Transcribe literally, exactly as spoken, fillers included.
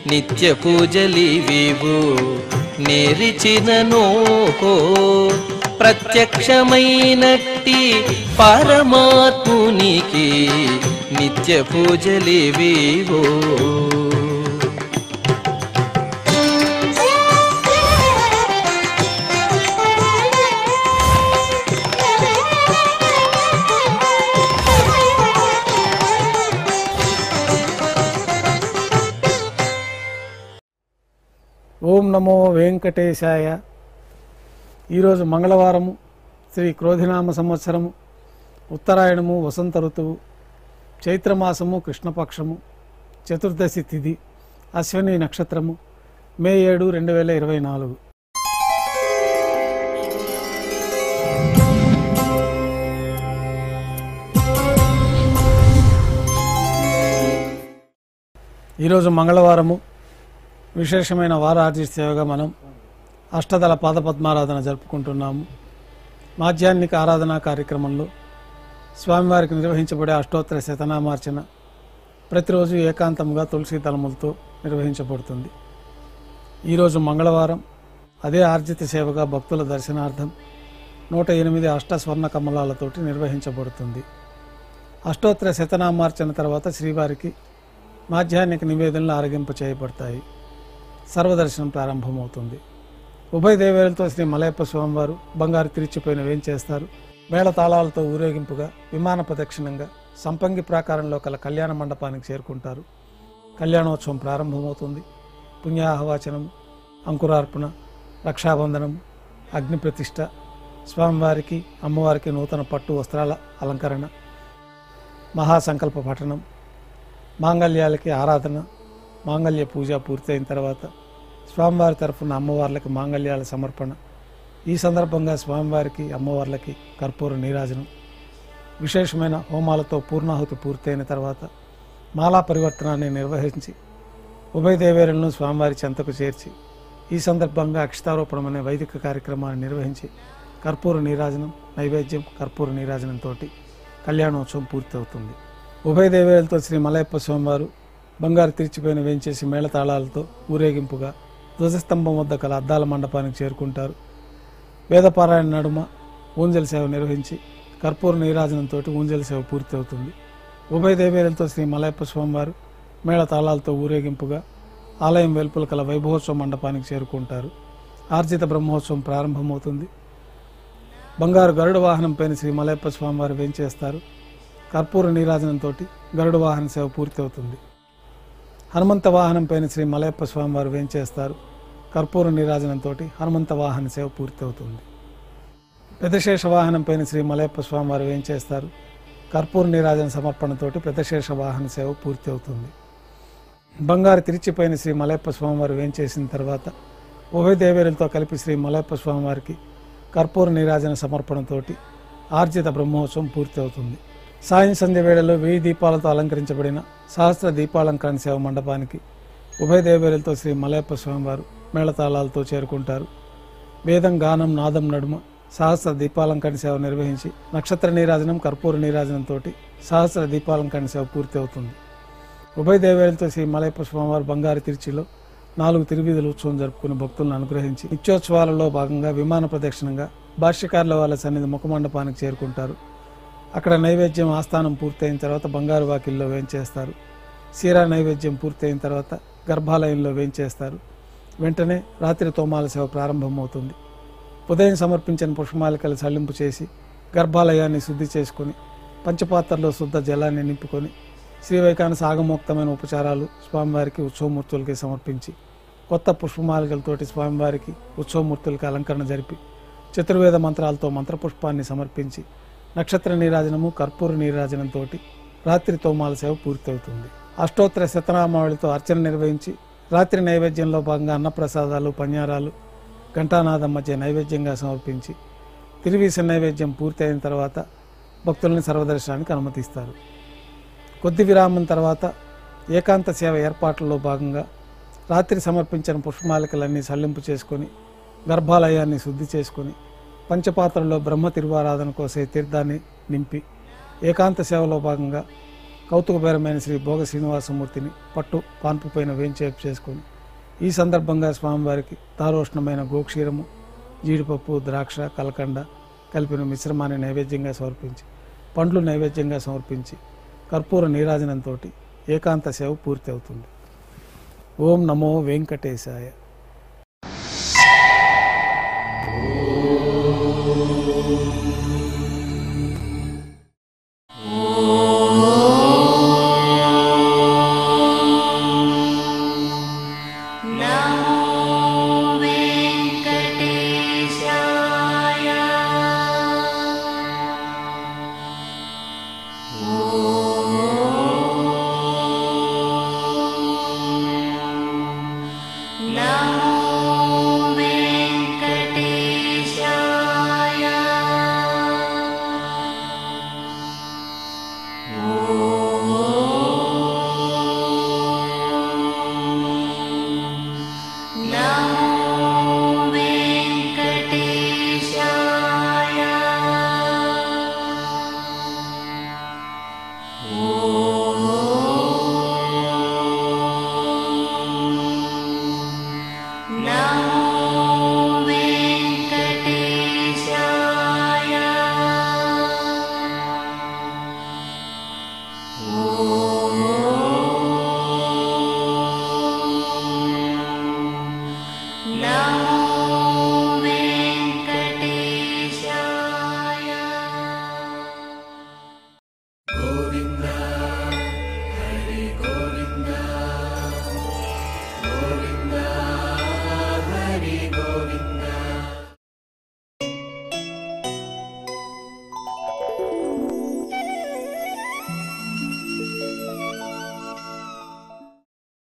నిత్య పూజలివివు నేరిచినను ప్రత్యక్షమైనట్టి పరమాత్మునికి నిత్య పూజలివివు. ఓం నమో వెంకటేశాయ. ఈరోజు మంగళవారము, శ్రీ క్రోధినామ సంవత్సరము, ఉత్తరాయణము, వసంత ఋతువు, చైత్రమాసము, కృష్ణపక్షము, చతుర్దశి తిథి, అశ్విని నక్షత్రము, మే ఏడు రెండు వేల ఇరవై నాలుగు. ఈరోజు మంగళవారము, విశేషమైన వారార్జి సేవగా మనం అష్టదళ పాదపద్మారాధన జరుపుకుంటున్నాము. మాధ్యాహ్నిక ఆరాధనా కార్యక్రమంలో స్వామివారికి నిర్వహించబడే అష్టోత్తర శతనామార్చన ప్రతిరోజు ఏకాంతంగా తులసి దళములతో నిర్వహించబడుతుంది. ఈరోజు మంగళవారం అదే ఆర్జిత సేవగా భక్తుల దర్శనార్థం నూట ఎనిమిది అష్ట స్వర్ణ కమలాలతోటి నిర్వహించబడుతుంది. అష్టోత్తర శతనామార్చన తర్వాత శ్రీవారికి మాధ్యాహ్నిక నివేదనలు ఆరగింప చేయబడతాయి. సర్వదర్శనం ప్రారంభమవుతుంది. ఉభయ దేవేలతో శ్రీ మలయప్ప స్వామివారు బంగారు తిరిచిపోయిన వేంచేస్తారు. మేళ తాళాలతో ఊరేగింపుగా విమాన ప్రదక్షిణంగా సంపంగి ప్రాకారంలో కల కళ్యాణ మండపానికి చేరుకుంటారు. కళ్యాణోత్సవం ప్రారంభమవుతుంది. పుణ్యాహవాచనము, అంకురార్పణ, రక్షాబంధనము, అగ్ని ప్రతిష్ఠ, స్వామివారికి అమ్మవారికి నూతన పట్టు వస్త్రాల అలంకరణ, మహాసంకల్ప పఠనం, మాంగళ్యాలకి ఆరాధన, మాంగళ్య పూజ పూర్తయిన తర్వాత స్వామివారి తరఫున అమ్మవార్లకి మాంగళ్యాల సమర్పణ. ఈ సందర్భంగా స్వామివారికి అమ్మవార్లకి కర్పూర నీరాజనం, విశేషమైన హోమాలతో పూర్ణాహుతి పూర్తయిన తర్వాత మాలా పరివర్తనాన్ని నిర్వహించి ఉభయ దేవేరులను స్వామివారి చెంతకు చేర్చి ఈ సందర్భంగా అక్షతారోపణం అనే వైదిక కార్యక్రమాన్ని నిర్వహించి కర్పూర నీరాజనం, నైవేద్యం, కర్పూర నీరాజనంతో కళ్యాణోత్సవం పూర్తవుతుంది. ఉభయ దేవేరులతో శ్రీ మలయప్ప స్వామివారు బంగారు తిరిచిపోయిన వేంచేసి మేళతాళాలతో ఊరేగింపుగా ధ్వజస్తంభం వద్ద కల అద్దాల మండపానికి చేరుకుంటారు. వేదపారాయణ నడుమ ఊంజల సేవ నిర్వహించి కర్పూర నీరాజనంతో ఊంజల సేవ పూర్తి అవుతుంది. ఉభయ దేవేరులతో శ్రీ మలయప్ప స్వామివారు మేళతాళాలతో ఊరేగింపుగా ఆలయం వెలుపల కల వైభవోత్సవ మండపానికి చేరుకుంటారు. ఆర్జిత బ్రహ్మోత్సవం ప్రారంభమవుతుంది. బంగారు గరుడ వాహనం పైన శ్రీ మలయప్ప స్వామివారు వేంచేస్తారు. కర్పూర నీరాజనంతో గరుడ వాహన సేవ పూర్తి అవుతుంది. హనుమంత వాహనం పైన శ్రీ మలయప్ప స్వామివారు వేంచేస్తారు. కర్పూర నీరాజనంతో హనుమంత వాహన సేవ పూర్తి అవుతుంది. పెద్దశేష వాహనం పైన శ్రీ మలయప్ప స్వామివారు వేంచేస్తారు. కర్పూర నీరాజన సమర్పణతోటి పెద్దశేష వాహన సేవ పూర్తి అవుతుంది. బంగారు తిరిచిపోయిన శ్రీ మలయప్ప స్వామివారు వేంచేసిన తర్వాత ఉభయ దేవేరులతో కలిపి శ్రీ మలయప్ప స్వామివారికి కర్పూర నీరాజన సమర్పణతోటి ఆర్జిత బ్రహ్మోత్సవం పూర్తి అవుతుంది. సాయం సంధ్య వేళలో వెయ్యి దీపాలతో అలంకరించబడిన సహస్ర దీపాలంకరణ సేవ మండపానికి ఉభయ దేవేరులతో శ్రీ మలయప్ప స్వామివారు మేళతాళాలతో చేరుకుంటారు. వేదం, గానం, నాదం నడుమ సహస్ర దీపాలంకరణ సేవ నిర్వహించి నక్షత్ర నీరాజనం, కర్పూర నీరాజనంతో సహస్ర దీపాలంకరణ సేవ పూర్తి అవుతుంది. ఉభయ దేవేరులతో శ్రీ మలయప్ప స్వామివారు బంగారు తిరుచిలో నాలుగు తిరువీధుల ఉత్సవం జరుపుకుని భక్తులను అనుగ్రహించి నిత్యోత్సవాలలో భాగంగా విమాన ప్రదక్షిణంగా భాష్యకారుల వాళ్ళ సన్నిధి ముఖమండపానికి చేరుకుంటారు. అక్కడ నైవేద్యం ఆస్థానం పూర్తయిన తర్వాత బంగారు వాకిల్లో వేంచేస్తారు. సీరా నైవేద్యం పూర్తయిన తర్వాత గర్భాలయంలో వేంచేస్తారు. వెంటనే రాత్రి తోమాల సేవ ప్రారంభమవుతుంది. ఉదయం సమర్పించిన పుష్పమాలికలు సల్లింపు చేసి గర్భాలయాన్ని శుద్ధి చేసుకుని పంచపాత్రలో శుద్ధ జలాన్ని నింపుకొని శ్రీవైకానస ఆగమోక్తమైన ఉపచారాలు స్వామివారికి ఉత్సవమూర్తులకి సమర్పించి కొత్త పుష్పమాలికలతోటి స్వామివారికి ఉత్సవమూర్తులకి అలంకరణ జరిపి చతుర్వేద మంత్రాలతో మంత్రపుష్పాన్ని సమర్పించి నక్షత్ర నీరాజనము, కర్పూర నీరాజనంతో రాత్రి తోమాల సేవ పూర్తవుతుంది. అష్టోత్తర శతనామావళితో అర్చన నిర్వహించి రాత్రి నైవేద్యంలో భాగంగా అన్నప్రసాదాలు, పన్యారాలు ఘంటానాదం మధ్య నైవేద్యంగా సమర్పించి తిరువీస నైవేద్యం పూర్తయిన తర్వాత భక్తులని సర్వదర్శనానికి అనుమతిస్తారు. కొద్ది విరామం తర్వాత ఏకాంత సేవ ఏర్పాట్లలో భాగంగా రాత్రి సమర్పించిన పుష్పమాలికలన్నీ సల్లింపు చేసుకొని గర్భాలయాన్ని శుద్ధి చేసుకొని పంచపాత్రలో బ్రహ్మ తిరువారాధన కోసే తీర్థాన్ని నింపి ఏకాంత సేవలో భాగంగా కౌతుకపరమైన శ్రీ భోగ శ్రీనివాసమూర్తిని పట్టు పాన్పు పైన వేంచేపు చేసుకొని ఈ సందర్భంగా స్వామివారికి తారోష్ణమైన గోక్షీరము, జీడిపప్పు, ద్రాక్ష, కలకండ కలిపిన మిశ్రమాన్ని నైవేద్యంగా సమర్పించి, పండ్లు నైవేద్యంగా సమర్పించి కర్పూర నీరాజనంతో ఏకాంత సేవ పూర్తి అవుతుంది. ఓం నమో వెంకటేశాయ. Oh